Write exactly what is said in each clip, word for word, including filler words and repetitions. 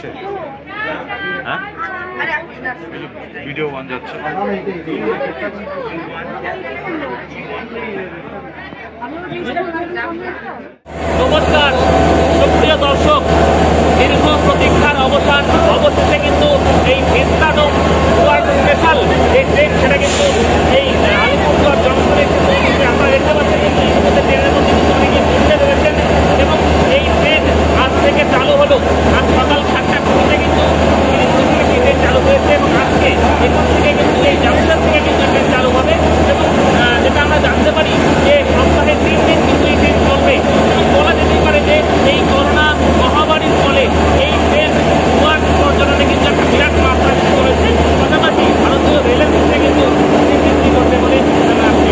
যাচ্ছে, হ্যাঁ video one যাচ্ছে। নমস্কার সুপ্রিয় দর্শক, দীর্ঘ প্রতীক্ষার অবসান অবশেষে কিন্তু এই ভিস্তাডোম ডুয়ার্স স্পেশাল যে ট্রেন সেটা কিন্তু এই আলিপুরদুয়ার জংশনে আপনারা দেখতে পাচ্ছেন কিন্তু ইতিমধ্যে ট্রেনের মধ্যে কিন্তু অনেকে বসে রয়েছেন এবং এই ট্রেন আজ থেকে চালু হলো। আজ সকাল সাতটা কুড়িতে কিন্তু এই ট্রেন চালু হয়েছে এবং আজকে এখান থেকে কিন্তু এই জংশন থেকে কিন্তু ট্রেন চালু হবে এবং যেটা আমরা জানতে পারি যে সপ্তাহে তিন দিন কিন্তু এই ট্রেন চলবে এবং বলা যেতেই পারে যে এই করোনা মহামারীর ফলে এই ট্রেন ডুয়ার্স পর্যটনে কিন্তু একটা বিরাট মাত্রা শুরু করেছে। পাশাপাশি ভারতীয় রেলের ক্ষেত্রে কিন্তু বৃদ্ধি করবে বলে জানা যাচ্ছে।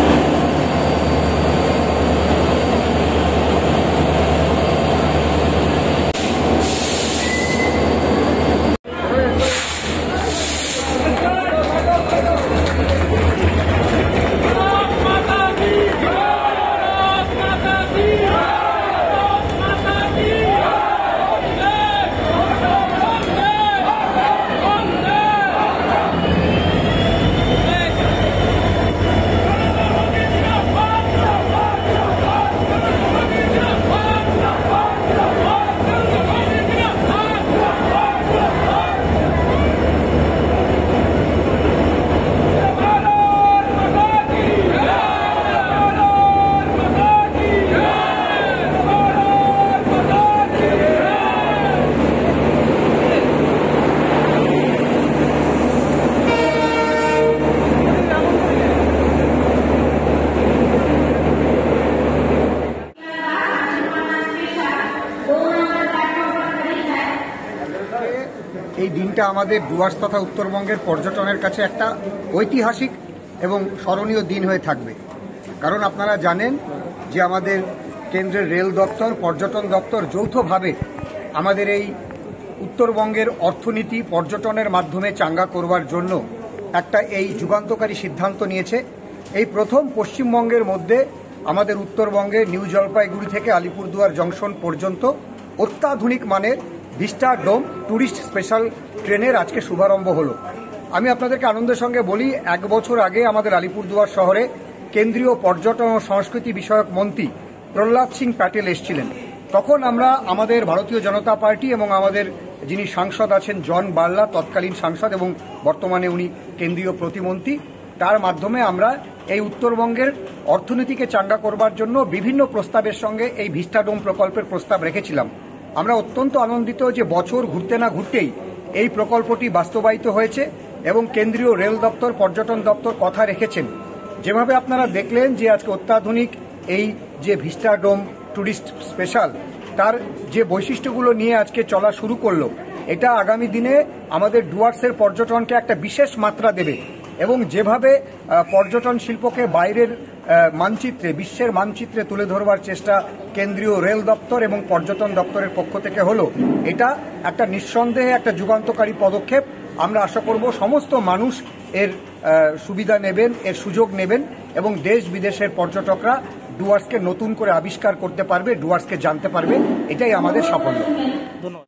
এই দিনটা আমাদের ডুয়ার্স তথা উত্তরবঙ্গের পর্যটনের কাছে একটা ঐতিহাসিক এবং স্মরণীয় দিন হয়ে থাকবে। কারণ আপনারা জানেন যে আমাদের কেন্দ্রের রেল দপ্তর, পর্যটন দপ্তর যৌথভাবে আমাদের এই উত্তরবঙ্গের অর্থনীতি পর্যটনের মাধ্যমে চাঙ্গা করবার জন্য একটা এই যুগান্তকারী সিদ্ধান্ত নিয়েছে। এই প্রথম পশ্চিমবঙ্গের মধ্যে আমাদের উত্তরবঙ্গে নিউ জলপাইগুড়ি থেকে আলিপুরদুয়ার জংশন পর্যন্ত অত্যাধুনিক মানের ভিস্টাডোম ট্যুরিস্ট স্পেশাল ট্রেনের আজকে শুভারম্ভ হলো। আমি আপনাদেরকে আনন্দের সঙ্গে বলি, এক বছর আগে আমাদের আলিপুরদুয়ার শহরে কেন্দ্রীয় পর্যটন ও সংস্কৃতি বিষয়ক মন্ত্রী প্রহ্লাদ সিং প্যাটেল এসেছিলেন। তখন আমরা আমাদের ভারতীয় জনতা পার্টি এবং আমাদের যিনি সাংসদ আছেন জন বার্লা, তৎকালীন সাংসদ এবং বর্তমানে উনি কেন্দ্রীয় প্রতিমন্ত্রী, তার মাধ্যমে আমরা এই উত্তরবঙ্গের অর্থনীতিকে চাঙ্গা করবার জন্য বিভিন্ন প্রস্তাবের সঙ্গে এই ভিস্টাডোম প্রকল্পের প্রস্তাব রেখেছিলাম। আমরা অত্যন্ত আনন্দিত যে বছর ঘুরতে না ঘুরতেই এই প্রকল্পটি বাস্তবায়িত হয়েছে এবং কেন্দ্রীয় রেল দপ্তর, পর্যটন দপ্তর কথা রেখেছেন। যেভাবে আপনারা দেখলেন যে আজকে অত্যাধুনিক এই যে ভিস্টাডোম ট্যুরিস্ট স্পেশাল, তার যে বৈশিষ্ট্যগুলো নিয়ে আজকে চলা শুরু করলো, এটা আগামী দিনে আমাদের ডুয়ার্সের পর্যটনকে একটা বিশেষ মাত্রা দেবে এবং যেভাবে পর্যটন শিল্পকে বাইরের মানচিত্রে, বিশ্বের মানচিত্রে তুলে ধরবার চেষ্টা কেন্দ্রীয় রেল দপ্তর এবং পর্যটন দপ্তরের পক্ষ থেকে হলো, এটা একটা নিঃসন্দেহে একটা যুগান্তকারী পদক্ষেপ। আমরা আশা করব সমস্ত মানুষ এর সুবিধা নেবেন, এর সুযোগ নেবেন এবং দেশ বিদেশের পর্যটকরা ডুয়ার্সকে নতুন করে আবিষ্কার করতে পারবে, ডুয়ার্সকে জানতে পারবে। এটাই আমাদের সাফল্য। ধন্যবাদ।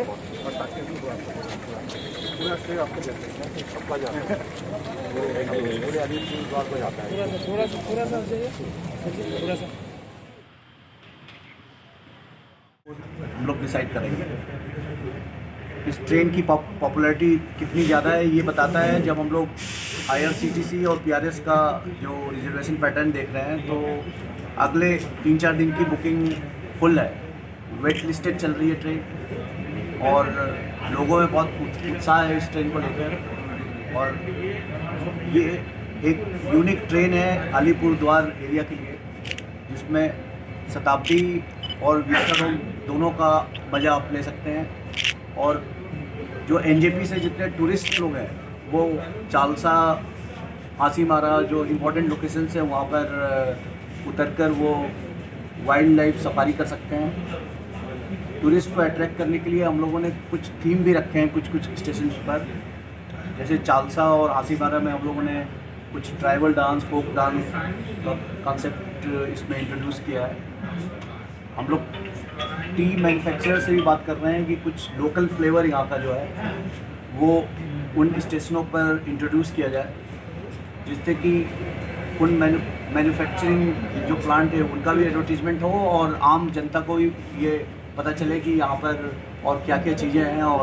हम लोग डिसाइड करेंगे इस ट्रेन की पॉपुलैरिटी कितनी ज़्यादा है। ये बताता है जब हम लोग आईआरसीटीसी और पीआरएस का जो रिजर्वेशन पैटर्न देख रहे हैं, तो अगले तीन चार दिन की बुकिंग फुल है, वेट लिस्टेड चल रही है ट्रेन और लोगों में बहुत उत्साह है इस ट्रेन को लेकर। और ये एक यूनिक ट्रेन है अलीपुरद्वार एरिया के लिए, जिसमें शताब्दी और विस्ताडोम दोनों का मज़ा आप ले सकते हैं। और जो एनजेपी से जितने टूरिस्ट लोग हैं वो चालसा, हासीमारा जो इम्पोर्टेंट लोकेशंस हैं वहाँ पर उतरकर वो वाइल्ड लाइफ सफारी कर सकते हैं। टूरिस्ट को अट्रैक्ट करने के लिए हम लोगों ने कुछ थीम भी रखे हैं कुछ कुछ स्टेशन पर, जैसे चालसा और हासीमारा में हम लोगों ने कुछ ट्राइबल डांस, फोक डांस का कॉन्सेप्ट इसमें इंट्रोड्यूस किया है। हम लोग टी मैन्युफैक्चरर से भी बात कर रहे हैं कि कुछ लोकल फ्लेवर यहाँ का जो है वो उन स्टेशनों पर इंट्रोड्यूस किया जाए, जिससे कि उन मैन्युफैक्चरिंग जो प्लांट है उनका भी एडवर्टीजमेंट हो और आम जनता को भी ये पता चले कि यहाँ पर और क्या क्या चीज़ें हैं। और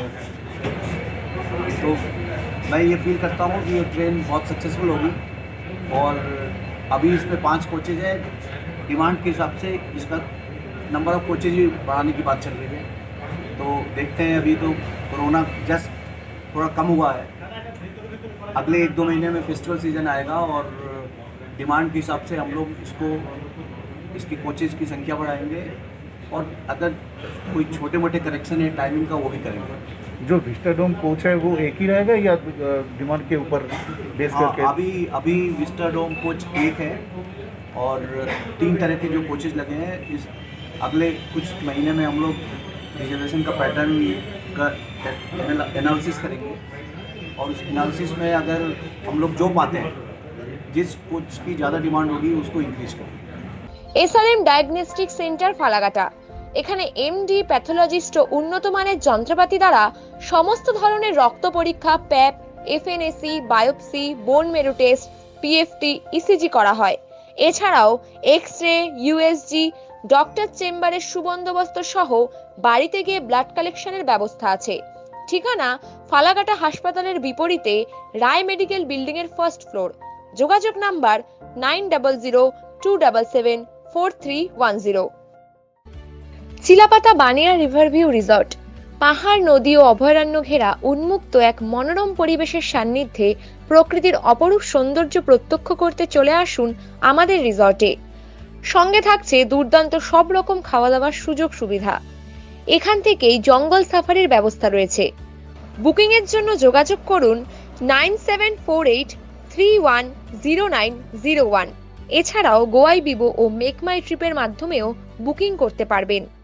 तो मैं ये फील करता हूँ कि ये ट्रेन बहुत सक्सेसफुल होगी। और अभी इसमें पांच कोचेज है, डिमांड के हिसाब से इसका नंबर ऑफ कोचेज भी बढ़ाने की बात चल रही है। तो देखते हैं, अभी तो कोरोना जस्ट थोड़ा कम हुआ है, अगले एक दो महीने में फेस्टिवल सीज़न आएगा और डिमांड के हिसाब से हम लोग इसको इसकी कोचेज की संख्या बढ़ाएंगे और अगर कोई छोटे मोटे करेक्शन है टाइमिंग का वो भी करेंगे। जो विस्टाडोम कोच है वो एक ही रहेगा या डिमांड के ऊपर बेस करके? हाँ, अभी अभी विस्टाडोम कोच एक है और तीन तरह के जो कोचेज लगे हैं। इस अगले कुछ महीने में हम लोग रिजर्वेशन का पैटर्न का एनालिसिस करेंगे और उस एनालिसिस में अगर हम लोग जो पाते हैं, जिस कोच की ज़्यादा डिमांड होगी उसको इंक्रीज करेंगे। এসআরএম ডায়াগনস্টিক সেন্টার ফালাকাটা, এখানে এমডি প্যাথোলজিস্ট ও উন্নত মানের যন্ত্রপাতি দ্বারা সমস্ত ধরনের রক্ত পরীক্ষা, প্যাপ, এফএনএসি, বায়োপসি, বোন মেরু টেস্ট, পিএফটি, ইসিজি করা হয়। এছাড়াও এক্স-রে, ইউএসজি, ডক্টর চেম্বারের সুবন্দোবস্ত সহ বাড়িতে গিয়ে ব্লাড কালেকশনের ব্যবস্থা আছে। ঠিকানা ফালাকাটা হাসপাতালের বিপরীতে রায় মেডিকেল বিল্ডিং এর ফার্স্ট ফ্লোর। যোগাযোগ number nine double zero two double seven four three one zero. Chilapata Bania river view resort, পাহাড়, নদী ও অভয়ারণ্য ঘেরা উন্মুক্ত এক মনোরম পরিবেশের সান্নিধ্যে প্রকৃতির অপরূপ সৌন্দর্য প্রত্যক্ষ করতে চলে আসুন আমাদের রিসর্টে। সঙ্গে থাকছে দুর্দান্ত সব রকম খাওয়া দাওয়ার সুযোগ সুবিধা। এখান থেকেই জঙ্গল সাফারির ব্যবস্থা রয়েছে। বুকিং এর জন্য যোগাযোগ করুন nine seven four eight three one zero nine zero one. এছাড়াও গোয়াই বিবো ও মেক মাই ট্রিপের মাধ্যমেও বুকিং করতে পারবেন।